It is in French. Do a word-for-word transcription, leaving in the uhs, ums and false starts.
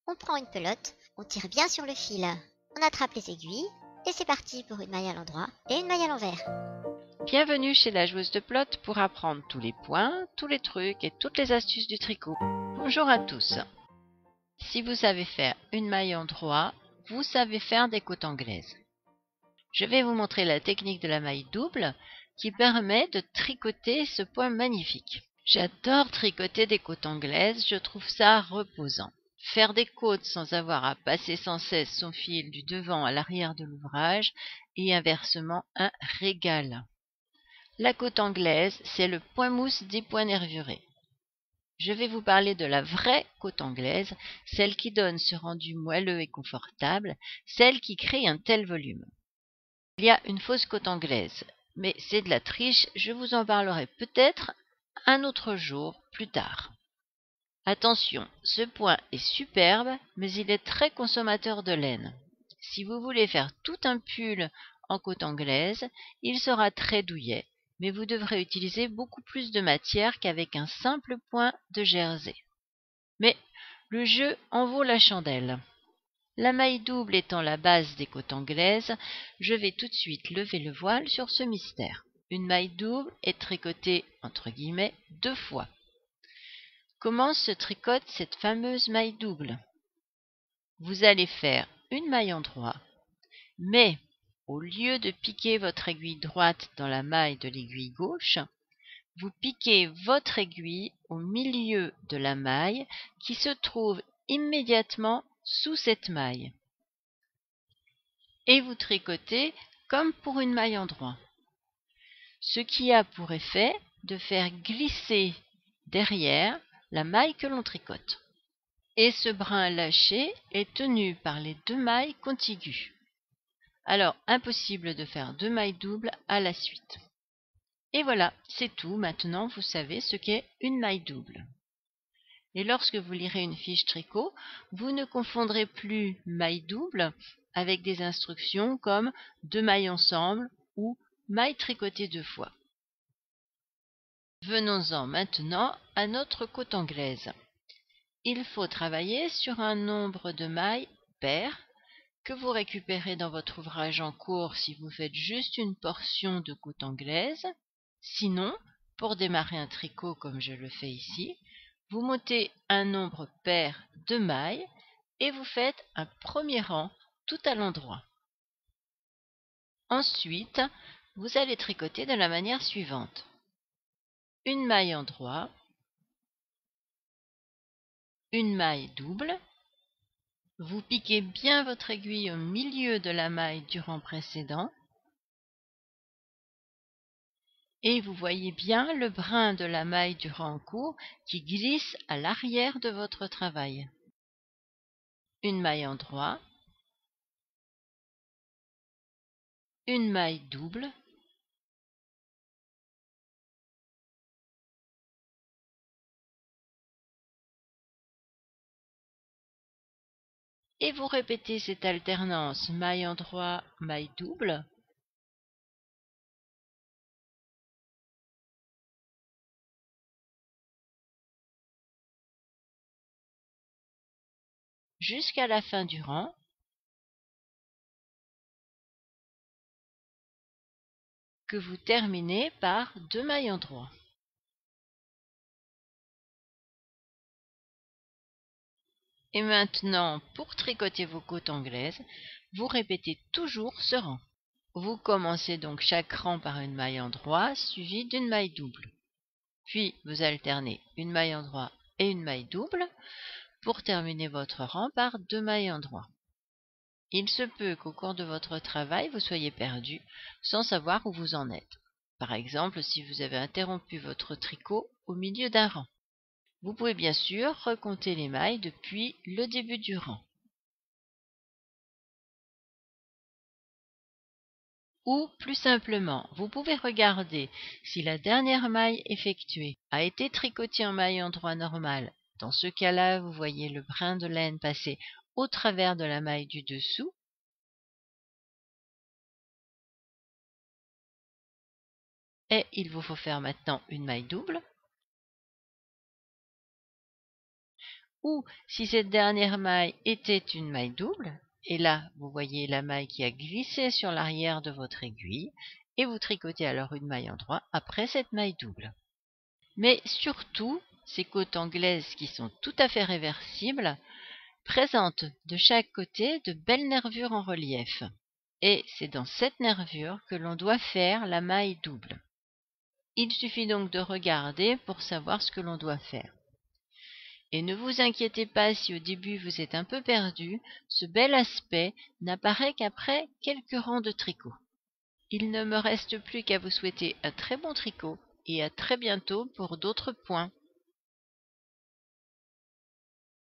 On prend une pelote, on tire bien sur le fil, on attrape les aiguilles, et c'est parti pour une maille à l'endroit et une maille à l'envers. Bienvenue chez la joueuse de pelote pour apprendre tous les points, tous les trucs et toutes les astuces du tricot. Bonjour à tous. Si vous savez faire une maille endroit, vous savez faire des côtes anglaises. Je vais vous montrer la technique de la maille double qui permet de tricoter ce point magnifique. J'adore tricoter des côtes anglaises, je trouve ça reposant. Faire des côtes sans avoir à passer sans cesse son fil du devant à l'arrière de l'ouvrage et inversement un régal. La côte anglaise, c'est le point mousse des points nervurés. Je vais vous parler de la vraie côte anglaise, celle qui donne ce rendu moelleux et confortable, celle qui crée un tel volume. Il y a une fausse côte anglaise, mais c'est de la triche, je vous en parlerai peut-être un autre jour plus tard. Attention, ce point est superbe, mais il est très consommateur de laine. Si vous voulez faire tout un pull en côte anglaise, il sera très douillet, mais vous devrez utiliser beaucoup plus de matière qu'avec un simple point de jersey. Mais le jeu en vaut la chandelle. La maille double étant la base des côtes anglaises, je vais tout de suite lever le voile sur ce mystère. Une maille double est tricotée entre guillemets deux fois. Comment se tricote cette fameuse maille double? Vous allez faire une maille endroit, mais au lieu de piquer votre aiguille droite dans la maille de l'aiguille gauche, vous piquez votre aiguille au milieu de la maille qui se trouve immédiatement sous cette maille. Et vous tricotez comme pour une maille endroit. Ce qui a pour effet de faire glisser derrière la maille que l'on tricote. Et ce brin lâché est tenu par les deux mailles contiguës. Alors, impossible de faire deux mailles doubles à la suite. Et voilà, c'est tout. Maintenant, vous savez ce qu'est une maille double. Et lorsque vous lirez une fiche tricot, vous ne confondrez plus maille double avec des instructions comme deux mailles ensemble ou maille tricotée deux fois. Venons-en maintenant à notre côte anglaise. Il faut travailler sur un nombre de mailles pair que vous récupérez dans votre ouvrage en cours si vous faites juste une portion de côte anglaise. Sinon, pour démarrer un tricot comme je le fais ici, vous montez un nombre pair de mailles et vous faites un premier rang tout à l'endroit. Ensuite, vous allez tricoter de la manière suivante. Une maille endroit, une maille double, vous piquez bien votre aiguille au milieu de la maille du rang précédent et vous voyez bien le brin de la maille du rang en cours qui glisse à l'arrière de votre travail. Une maille endroit, une maille double, et vous répétez cette alternance maille endroit, maille double, jusqu'à la fin du rang, que vous terminez par deux mailles endroit. Et maintenant, pour tricoter vos côtes anglaises, vous répétez toujours ce rang. Vous commencez donc chaque rang par une maille endroit suivie d'une maille double. Puis vous alternez une maille endroit et une maille double pour terminer votre rang par deux mailles endroit. Il se peut qu'au cours de votre travail, vous soyez perdu sans savoir où vous en êtes. Par exemple, si vous avez interrompu votre tricot au milieu d'un rang. Vous pouvez bien sûr recompter les mailles depuis le début du rang. Ou, plus simplement, vous pouvez regarder si la dernière maille effectuée a été tricotée en maille endroit normale. Dans ce cas-là, vous voyez le brin de laine passer au travers de la maille du dessous. Et il vous faut faire maintenant une maille double. ou si cette dernière maille était une maille double, et là vous voyez la maille qui a glissé sur l'arrière de votre aiguille, et vous tricotez alors une maille en droit après cette maille double. Mais surtout, ces côtes anglaises qui sont tout à fait réversibles présentent de chaque côté de belles nervures en relief. Et c'est dans cette nervure que l'on doit faire la maille double. Il suffit donc de regarder pour savoir ce que l'on doit faire. Et ne vous inquiétez pas si au début vous êtes un peu perdu, ce bel aspect n'apparaît qu'après quelques rangs de tricot. Il ne me reste plus qu'à vous souhaiter un très bon tricot et à très bientôt pour d'autres points.